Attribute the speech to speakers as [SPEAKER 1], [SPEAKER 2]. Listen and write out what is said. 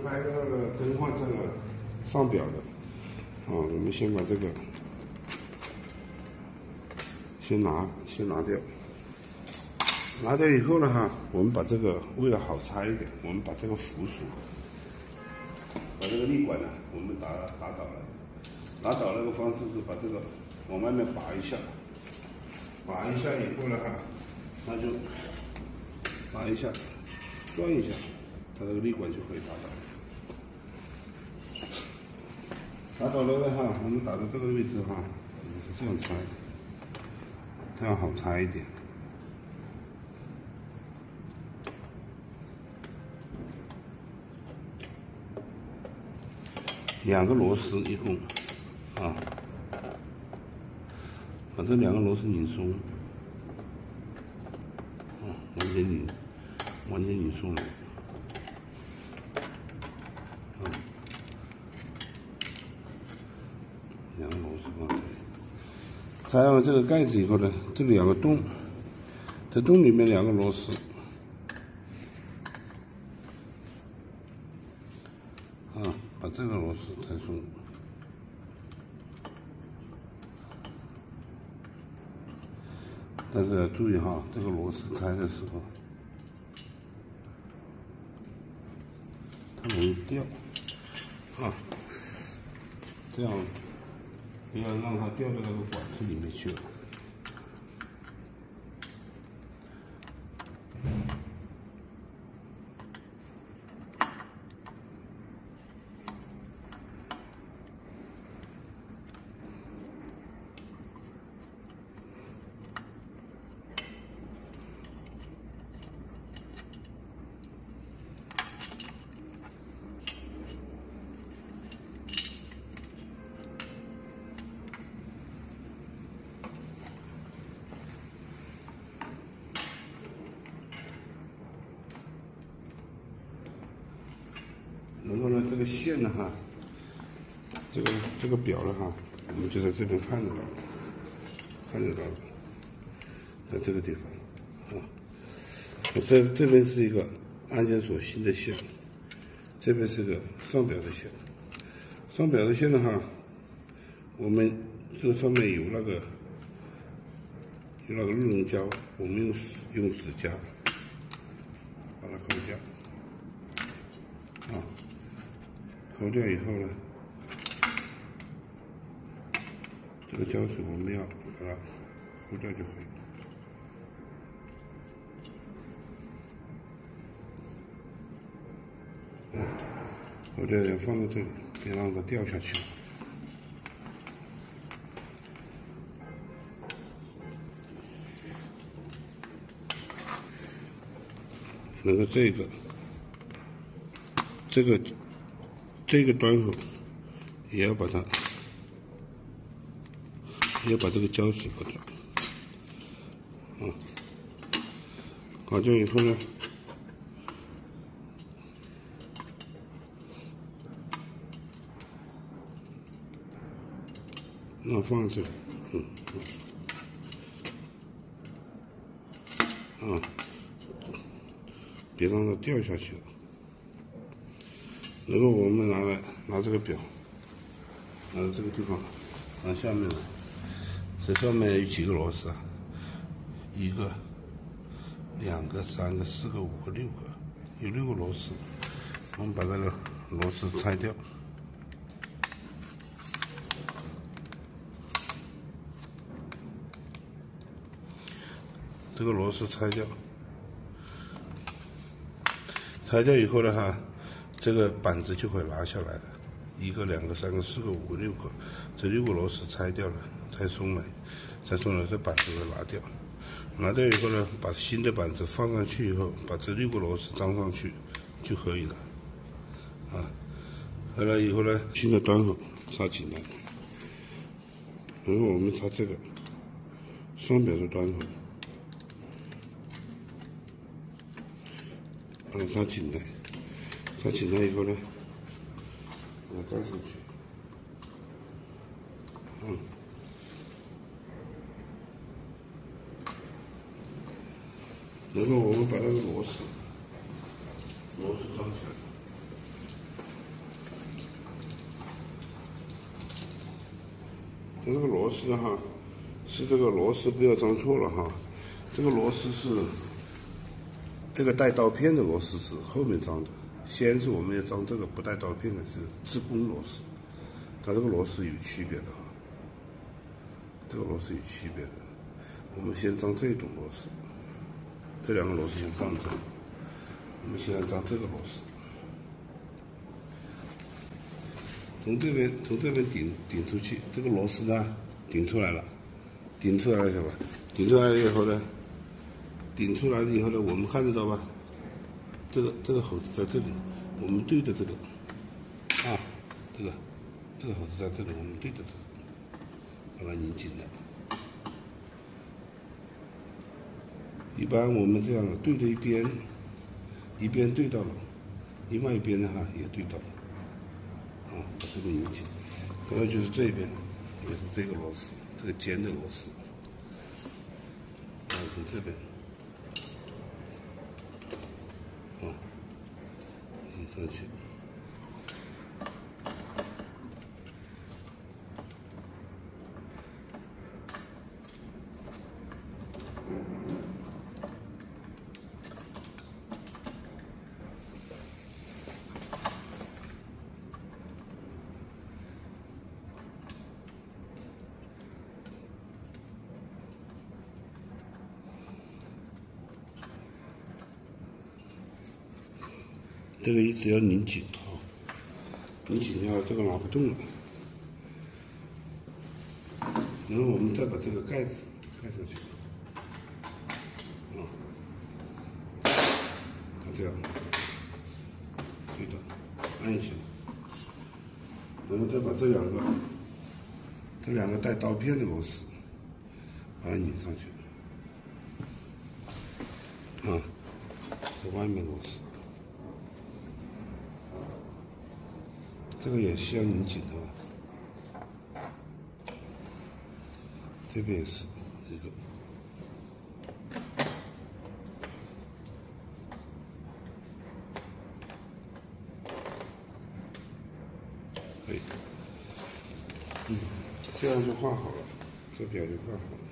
[SPEAKER 1] 拍那个更换这个上表的，我们先把这个先拿掉，拿掉以后呢我们把这个为了好拆一点，我们把这个扶手，把这个立管呢，我们打倒了，打倒那个方式是把这个往外面拔一下，拔一下以后呢那就拔一下，转一下，它这个立管就可以打倒。打倒了我们打到这个位置这样拆，这样好拆一点。2个螺丝一共把这2个螺丝拧松，完全拧松了。2个螺丝放这里，拆完这个盖子以后呢，这2个洞，这洞里面2个螺丝，把这个螺丝拆松。但是要注意这个螺丝拆的时候，它容易掉这样不要让它掉到那个管子里面去了。然后呢，这个线呢这个表呢我们就在这边看得到了，在这个地方这边是一个安检锁新的线，这边是个上表的线。上表的线呢我们这个上面有那个日溶胶，我们用指甲把它抠掉抠掉以后呢，这个胶水我们要把它抠掉就可以。抠掉要放在这里，别让它掉下去。然后这个端口也要把它，要把这个胶水搞掉。搞掉以后呢，那放在这里，别让它掉下去了。然后我们拿这个表，拿到这个地方，拿下面来，这上面有几个螺丝1个、2个、3个、4个、5个、6个，有6个螺丝。我们把这个螺丝拆掉。这个螺丝拆掉，拆掉以后呢这个板子就可以拿下来了。1个、2个、3个、4个、5个、6个，这6个螺丝拆掉了，拆松了，这板子会拿掉。拿掉以后呢，把新的板子放上去以后，把这6个螺丝装上去就可以了。完了以后呢，新的端口插紧来，然后我们插这个双表的端口，把它插紧来，插紧来以后呢，把它盖上去。然后我们把那个螺丝装起来。 它这个螺丝哈，是这个螺丝不要装错了哈，这个螺丝是这个带刀片的螺丝是后面装的，先是我们要装这个不带刀片的是自攻螺丝，它这个螺丝有区别的哈，这个螺丝有区别的。我们先装这种螺丝，这两个螺丝先放这，我们先装这个螺丝。从这边顶出去，这个螺丝呢顶出来了，顶出来了，晓得吧？顶出来了以后呢，我们看得到吧？这个口子在这里，我们对着这个，啊，这个口子在这里，我们对着这个，把它拧紧了。一般我们这样对着一边对到了，另外一边的话也对到了。把这个拧紧，然后就是这边，也是这个螺丝，这个尖的螺丝，然后从这边，拧上去。这个一直要拧紧啊，拧紧要这个拿不动了。然后我们再把这个盖子盖上去，它这样对的，按一下，然后再把这两个带刀片的螺丝把它拧上去，这外面螺丝。这个也需要拧紧的吧？这边也是一个，可以，这样就画好了，这表就画好了。